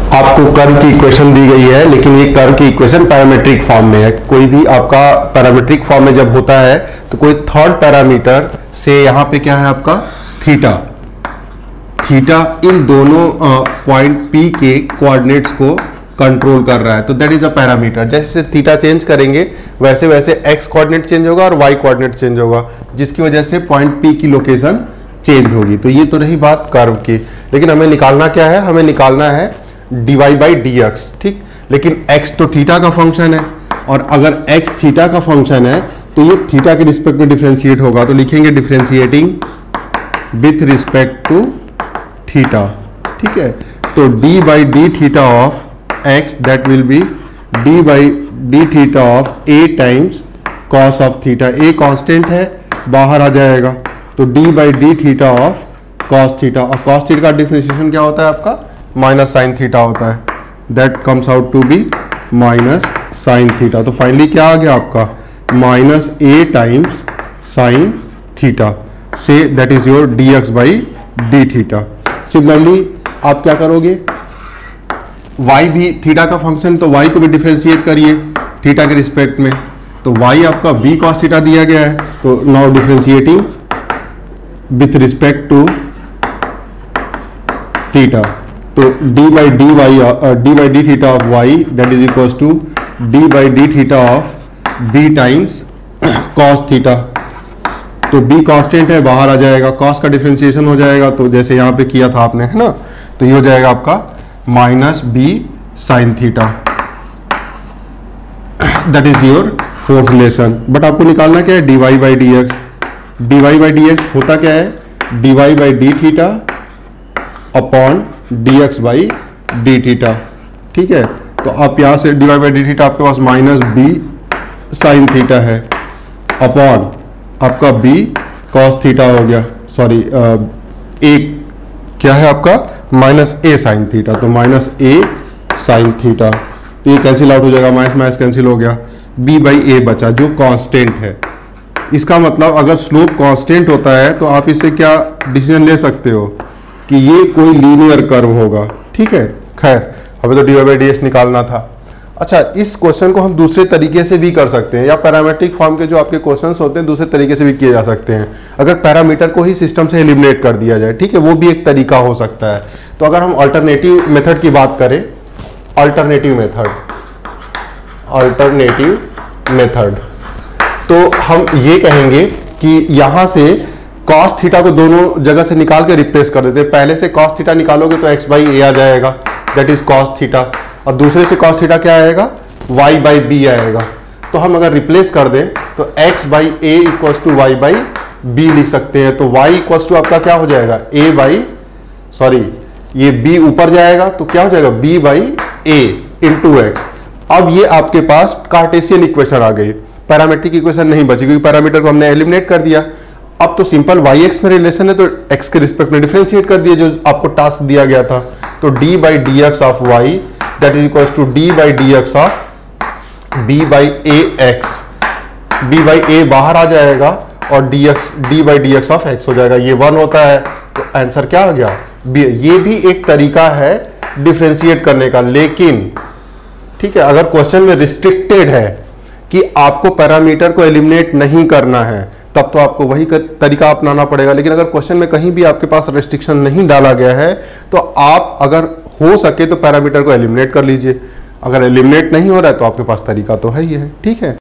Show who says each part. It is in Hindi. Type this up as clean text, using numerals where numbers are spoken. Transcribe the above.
Speaker 1: आपको कर्व की इक्वेशन दी गई है, लेकिन ये कर्व की इक्वेशन पैरामीट्रिक फॉर्म में है। कोई भी आपका पैरामीट्रिक फॉर्म में जब होता है तो कोई थर्ड पैरामीटर से यहाँ पे क्या है आपका थीटा, थीटा इन दोनों पॉइंट P के कोऑर्डिनेट्स को कंट्रोल कर रहा है, तो दैट इज अ पैरामीटर। जैसे थीटा चेंज करेंगे वैसे वैसे x कोऑर्डिनेट चेंज होगा और y कोऑर्डिनेट चेंज होगा, जिसकी वजह से पॉइंट P की लोकेशन चेंज होगी। तो ये तो रही बात कर्व की, लेकिन हमें निकालना क्या है, हमें निकालना है dy बाई डी एक्स, ठीक। लेकिन x तो थीटा का फंक्शन है, और अगर x थीटा का फंक्शन है तो ये थीटा के रिस्पेक्ट में डिफरेंशिएट होगा, तो लिखेंगे differentiating with respect to theta, ठीक है। तो d by D theta of x that will be d by D theta of a times cos of theta. a constant है, बाहर आ जाएगा, तो d by D theta of cos theta, और कॉस थीटा का डिफरेंशिएशन क्या होता है आपका माइनस साइन थीटा होता है, that comes out to be minus sine theta. तो फाइनली क्या आ गया आपका minus a times sine theta से that is your dx by D theta. Similarly आप क्या करोगे, y भी थीटा का फंक्शन, तो y को भी डिफरेंशिएट करिए थीटा के रिस्पेक्ट में, तो y आपका b cos थीटा दिया गया है, तो now differentiating with respect to theta, तो d by D theta of y that is equal to d by D theta of b times cos theta. तो b कांस्टेंट है, बाहर आ जाएगा, cos का डिफरेंशिएशन हो जाएगा, तो जैसे यहाँ पे किया था आपने, है ना, तो ये हो जाएगा आपका minus b sine theta, that is your fourth relation. But आपको निकालना क्या है, dy by D X. dy by D X होता क्या है, dy by D theta upon dx by D theta, ठीक है। तो आप यहाँ से dy बाई डी थीटा आपके पास माइनस b साइन थीटा है, अपॉन आपका b cos थीटा हो गया, सॉरी एक क्या है आपका माइनस a साइन थीटा, तो माइनस a साइन थीटा, तो ये कैंसिल आउट हो जाएगा, माइनस माइनस कैंसिल हो गया, b बाई a बचा जो कांस्टेंट है। इसका मतलब अगर स्लोप कांस्टेंट होता है तो आप इससे क्या डिसीजन ले सकते हो कि ये कोई लीनियर कर्व होगा, ठीक है। खैर हमें तो dy बाई डी एक्स निकालना था। अच्छा, इस क्वेश्चन को हम दूसरे तरीके से भी कर सकते हैं, या पैरामीट्रिक फॉर्म के जो आपके क्वेश्चंस होते हैं दूसरे तरीके से भी किए जा सकते हैं, अगर पैरामीटर को ही सिस्टम से एलिमिनेट कर दिया जाए, ठीक है, वो भी एक तरीका हो सकता है। तो अगर हम अल्टरनेटिव मेथड की बात करें, अल्टरनेटिव मेथड, तो हम ये कहेंगे कि यहां से cos थीटा को दोनों जगह से निकाल के रिप्लेस कर देते हैं। पहले से cos थीटा निकालोगे तो x बाई a आ जाएगा, दैट इज cos थीटा, और दूसरे से cos थीटा क्या आएगा, y बाई b आएगा। तो हम अगर रिप्लेस कर दें तो x by a equals to y by b लिख सकते हैं। तो y इक्वल्स टू आपका क्या हो जाएगा, a बाई, सॉरी ये b ऊपर जाएगा तो क्या हो जाएगा b by a into X. अब ये आपके पास कार्टेशियन इक्वेशन आ गई, पैरामीट्रिक इक्वेशन नहीं बची क्योंकि पैरामीटर को हमने एलिमिनेट कर दिया। अब तो सिंपल y x में रिलेशन है तो x के रिस्पेक्ट में डिफरेंशिएट कर दिया जो आपको टास्क दिया गया था, तो d by D X of y that is equal to d by D X of b by a x, b by a बाहर आ जाएगा और d by D X of x हो जाएगा, ये 1 होता है, तो आंसर क्या आ गया b। ये भी एक तरीका है डिफरेंशिएट करने का, लेकिन ठीक है अगर क्वेश्चन में रिस्ट्रिक्टेड है कि आपको पैरामीटर को एलिमिनेट नहीं करना है तब तो आपको वही तरीका अपनाना पड़ेगा। लेकिन अगर क्वेश्चन में कहीं भी आपके पास रेस्ट्रिक्शन नहीं डाला गया है तो आप अगर हो सके तो पैरामीटर को एलिमिनेट कर लीजिए, अगर एलिमिनेट नहीं हो रहा है तो आपके पास तरीका तो है ही है, ठीक है।